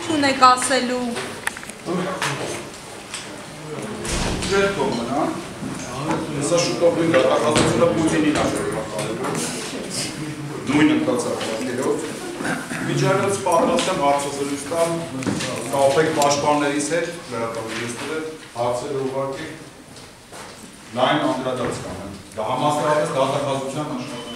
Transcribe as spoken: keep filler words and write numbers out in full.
ունեք ասելու։ Ջեր կոմնա, հեսա շուտով նույն դատախազությունը Պուտինին աշորվակալելու, նույն ընկացակալներով, միջայնոց պատրաստ եմ հարցազրույց տամ, կապեք պաշտպաններից հետ, լրատվամիջոցները, հարցերը ուղղակի լայն անդրադարձ կանեմ, դա համաստրապես դատախազության աշխատանք